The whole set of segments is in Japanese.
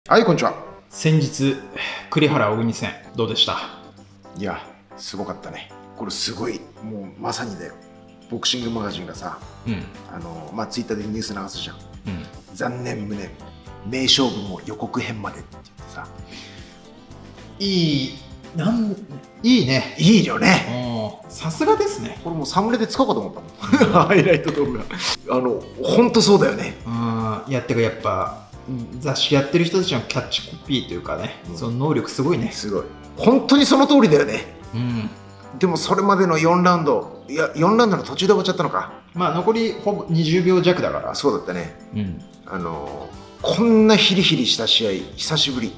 はい、こんにちは。 先日、栗原小国戦、どうでした？ いや、すごかったね。これすごい、もうまさにだよ。ボクシングマガジンがさ、ツイッターでニュース流すじゃん。残念無念、名勝負も予告編までって言ってさ。 いいね。 いいよね。 さすがですね。 これもうサムネで使おうかと思ったもん。ハイライト動画。ほんとそうだよね。 いや、てかやっぱ、雑誌やってる人たちのキャッチコピーというかね、その能力すごいね。 すごい。本当にその通りだよね。でもそれまでの4ラウンド、いや、4ラウンドの途中で終わっちゃったのか。 まあ残りほぼ20秒弱だから。 そうだったね。こんなヒリヒリした試合、久しぶり。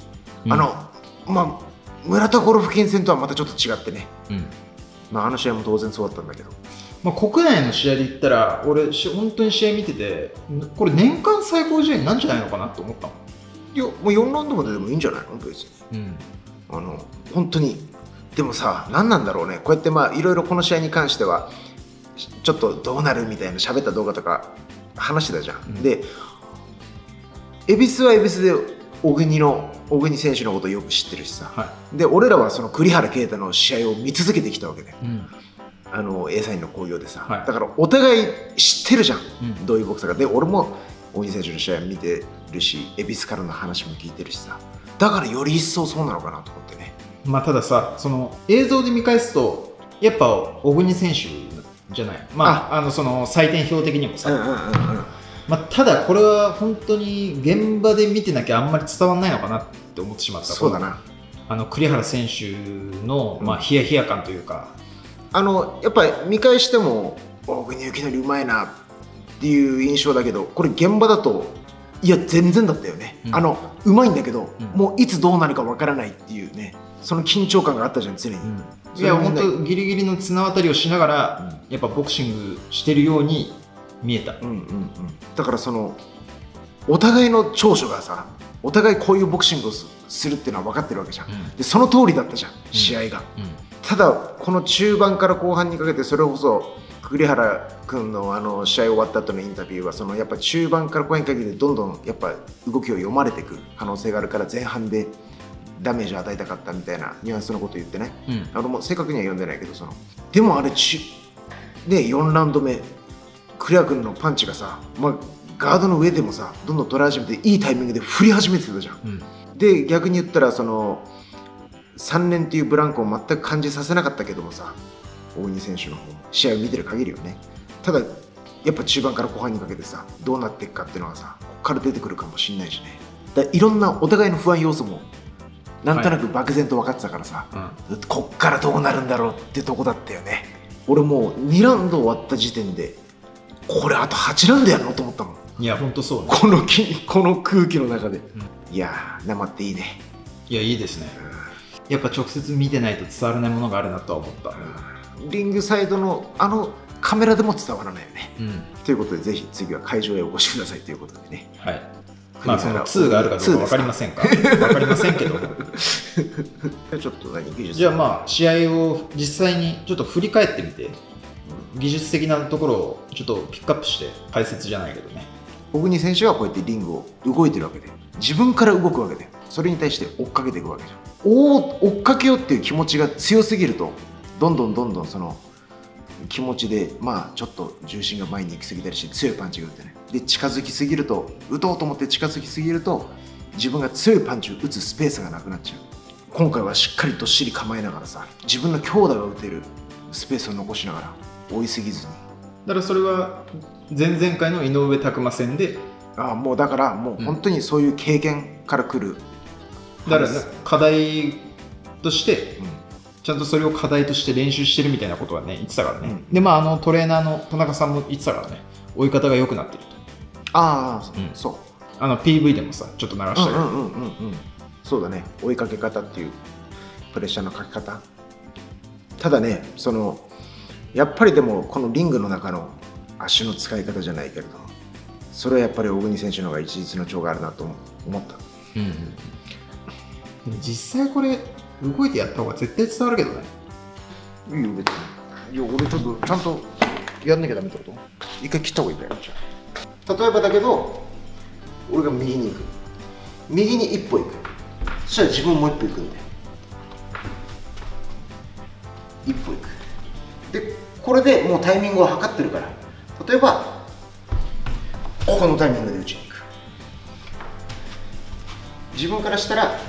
村田ゴルフ券戦とはまたちょっと違ってね。あの試合も当然そうだったんだけど。 国内の試合で言ったら、俺、本当に試合見てて、これ年間最高試合なんじゃないのかなと思ったの。 いや、もう4ラウンドまででもいいんじゃないの別に。本当に。でもさ、何なんだろうね。こうやっていろいろこの試合に関しては、ちょっとどうなるみたいな喋った動画とか話してたじゃん。で、恵比寿は恵比寿で小国選手のことをよく知ってるしさ。で、俺らはその栗原啓太の試合を見続けてきたわけで。A サインの興行でさ、だからお互い知ってるじゃん、どういうボクサーか。で、俺も大西選手の試合見てるし、恵比寿からの話も聞いてるしさ、だからより一層そうなのかなと思ってね。たださ、その映像で見返すとやっぱ小国選手じゃない、その採点表的にもさ、ただこれは本当に現場で見てなきゃあんまり伝わらないのかなって思ってしまった。 そうだな。 栗原選手のヒヤヒヤ感というか、 やっぱり見返しても大国幸典うまいなっていう印象だけど、これ現場だといや全然だったよね。うまいんだけど、もういつどうなるかわからないっていうね、その緊張感があったじゃん、常に。 いや本当ギリギリの綱渡りをしながら、やっぱボクシングしてるように見えた。 だからそのお互いの長所がさ、お互いこういうボクシングをするっていうのは分かってるわけじゃん。でその通りだったじゃん、試合が。ただこの中盤から後半にかけて、それこそ栗原君の試合終わった後のインタビューは、そのやっぱ中盤から後半にかけてどんどんやっぱ動きを読まれていく可能性があるから、前半でダメージを与えたかったみたいなニュアンスのことを言ってね。もう正確には読んでないけど、でもあれ4ラウンド目栗原君のパンチがさ、ガードの上でもさどんどん取ら始めて、いいタイミングで振り始めてたじゃん。で逆に言ったら、その3年っていうブランクを全く感じさせなかったけどもさ、大国選手の試合を見てる限りよね。ただやっぱ中盤から後半にかけてさ、どうなっていくかっていうのがさ、ここから出てくるかもしれないしね。いろんなお互いの不安要素もなんとなく漠然と分かってたからさ、こっからどうなるんだろうってとこだったよね。俺もう2ラウンド終わった時点で、これあと8ラウンドやるのと思ったもん。 いや本当そうね。 この空気の中で、いやー生っていいね。 いやいいですね。やっぱ直接見てないと伝わらないものがあるなとは思った。 リングサイドのカメラでも伝わらないよね。ということで、ぜひ次は会場へお越しくださいということでね。 はい。その2があるかどうか分かりませんか。分かりませんけど。 ちょっと技術。 じゃあ試合を実際にちょっと振り返ってみて、技術的なところをちょっとピックアップして解説じゃないけどね。 小国選手はこうやってリングを動いてるわけで、自分から動くわけで、それに対して追っかけていくわけじゃん。追っかけようっていう気持ちが強すぎると、どんどんその気持ちでちょっと重心が前に行き過ぎたりして、強いパンチが打ってね。で近づきすぎると、打とうと思って近づきすぎると、自分が強いパンチを打つスペースがなくなっちゃう。今回はしっかりどっしり構えながらさ、自分の強打が打てるスペースを残しながら追いすぎずに。 だからそれは前々回の井上拓磨戦で、 もうだからもう本当にそういう経験からくる、 だから、課題として、ちゃんとそれを課題として練習してるみたいなことはね言ってたからね。でトレーナーの田中さんも言ってたからね、追い方が良くなってると。 そう。 PV でもさちょっと流したけど、 そうだね、追いかけ方っていうプレッシャーのかけ方。ただね、やっぱりでもこのリングの中の足の使い方じゃないけれど、それはやっぱり小国選手の方が一日の長があるなと思った。 でも実際これ動いてやった方が絶対伝わるけどね。 いいよ別に。いや俺ちょっとちゃんとやんなきゃダメってこと？一回切った方がいいかよ。例えばだけど、俺が右に行く。 右に一歩行く。そしたら自分もう一歩行くんで、一歩行く。でこれでもうタイミングを測ってるから、例えばここのタイミングで打ちに行く。自分からしたら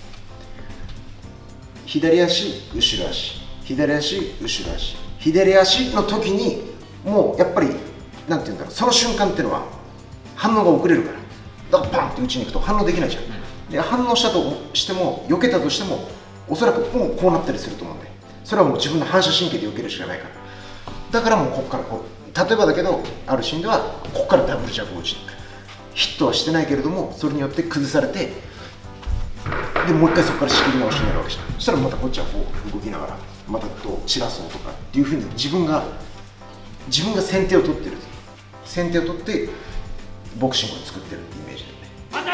左足後ろ足、左足後ろ足、左足の時にもうやっぱりなんていうんだろう、その瞬間っていうのは反応が遅れるから、だからパンって打ちに行くと反応できないじゃん。で反応したとしても、避けたとしてもおそらくもうこうなったりすると思うんで、それはもう自分の反射神経で避けるしかないから、だからもうここからこう、例えばだけどあるシーンではここからダブルジャブを打ちに行く。ヒットはしてないけれども、それによって崩されて、でもう一回そこから仕切り直しになるわけじゃん。そしたらまたこっちはこう動きながらまたこう散らそうとかっていうふうに自分が先手を取ってる、先手を取ってボクシングを作ってるってイメージだよね。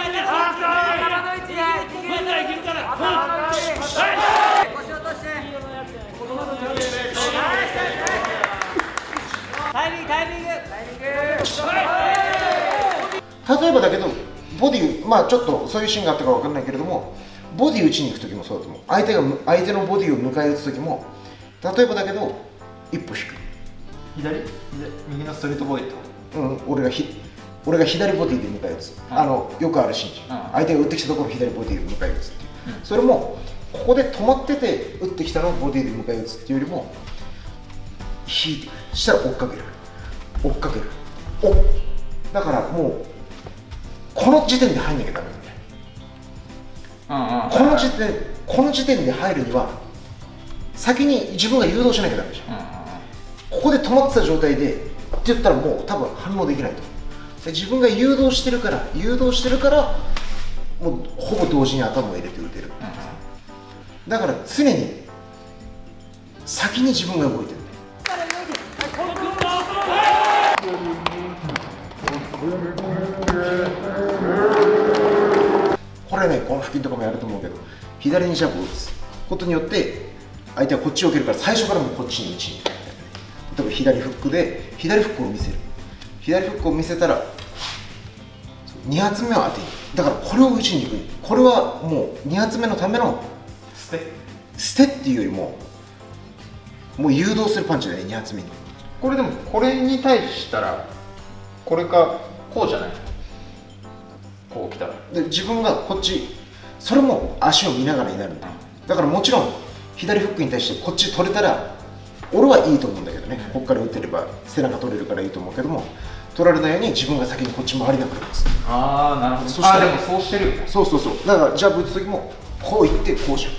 例えばだけどボディ、まあちょっとそういうシーンがあったかわかんないけれども、ボディ打ちに行く時もそうだと思う。相手のボディを迎え撃つ時も、例えばだけど一歩引く。 右のストレートボディと、 俺が左ボディで迎え撃つ、よくあるシーン、相手が打ってきたところ左ボディで迎え撃つっていう、それもここで止まってて打ってきたのをボディで迎え撃つっていうよりも、引いてくる、したら追っかける、だからもうこの時点で入んなきゃダメなんだよ。この時点で入るには先に自分が誘導しなきゃダメじゃん。ここで止まってた状態でって言ったらもう多分反応できないと。で自分が誘導してるからもうほぼ同時に頭を入れて打てる。だから常に先に自分が動いてる。これね、この付近とかもやると思うけど、左にジャブを打つことによって相手はこっちを受けるから最初からもうこっちに打ちに行く。例えば左フックで左フックを見せる。左フックを見せたら2発目は当てに、だからこれを打ちに行く。これはもう2発目のための捨てっていうよりもう誘導するパンチだね、2発目に。 これでもこれに対したらこれかこうじゃない、こう来たらで自分がこっち、それも足を見ながらになるんだ。だからもちろん左フックに対してこっち取れたら俺はいいと思うんだけどね、ここから打てれば背中取れるからいいと思うけども、取られないように自分が先にこっち回りながら打つ。 ああ、なるほど。そしたらでもそうしてるよね。 そうだからジャブ打つ時もこういってこうじゃん。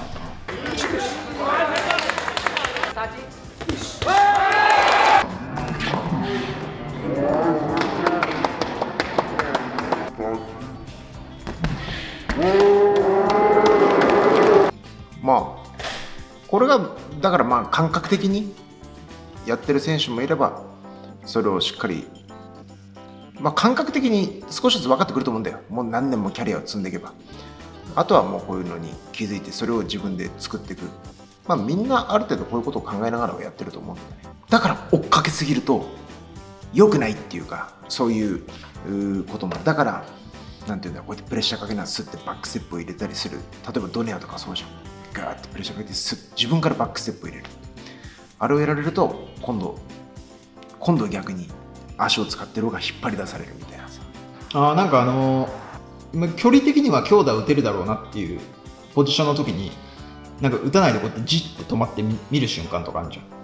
まあこれがだからまあ感覚的にやってる選手もいれば、それをしっかり感覚的に少しずつ分かってくると思うんだよ。もう何年もキャリアを積んでいけば、あとはもうこういうのに気づいてそれを自分で作っていく。みんなある程度こういうことを考えながらやってると思うんだよね。だから追っかけすぎると良くないっていうか、そういうことも。だからなんていうんだ、こうやってプレッシャーかけながらスッてバックステップを入れたりする。例えばドネアとかそうじゃん。ガーってプレッシャーかけて自分からバックステップを入れる。あれをやられると今度逆に足を使ってる方が引っ張り出されるみたいなさ。 なんか距離的には強打打てるだろうなっていうポジションの時に、なんか打たないでこうやってじって止まって見る瞬間とかあるじゃん。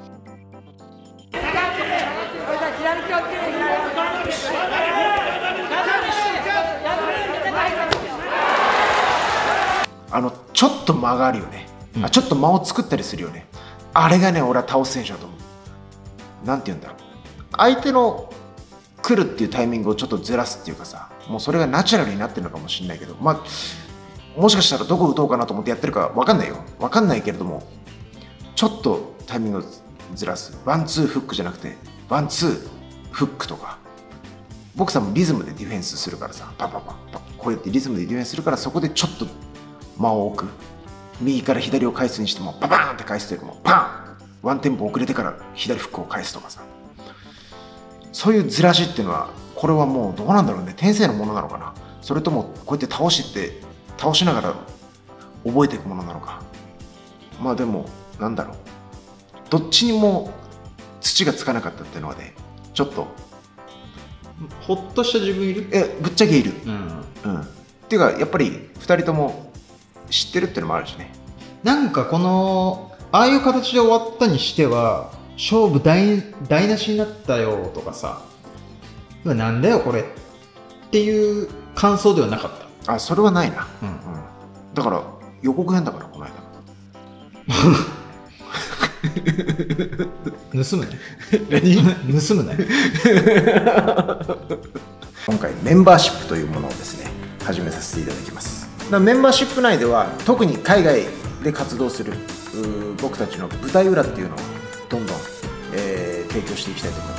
ちょっと間があるよね、ちょっと間を作ったりするよね。あれがね、俺は倒す選手だと思う。なんて言うんだろう、相手の来るっていうタイミングをちょっとずらすっていうかさ、もうそれがナチュラルになってるのかもしれないけど、もしかしたらどこ打とうかなと思ってやってるか分かんないよ、分かんないけれども、ちょっとタイミングをずらす。ワンツーフックじゃなくてワンツーフックとか。ボクサーもリズムでディフェンスするからさ、パパパパこうやってリズムでディフェンスするから、そこでちょっと間を置く。右から左を返すにしてもババーンって返すというよりもパン、ワンテンポ遅れてから左フックを返すとかさ、そういうずらしっていうのは、これはもうどうなんだろうね、天性のものなのかな。 それともこうやって倒しながら覚えていくものなのか。まあでもなんだろう、どっちにも土がつかなかったっていうのはね、ちょっとほっとした自分いる。 ぶっちゃけいる。 うん、 っていうかやっぱり2人とも知ってるっていうのもあるしね。 なんかこのああいう形で終わったにしては勝負台無しになったよとかさ、うわなんだよこれっていう感想ではなかった。 あ、それはないな。だから予告編だから、この間盗むね。盗むね。 今回メンバーシップというものをですね、始めさせていただきます。メンバーシップ内では特に海外で活動する僕たちの舞台裏っていうのをどんどん、提供していきたいと思います。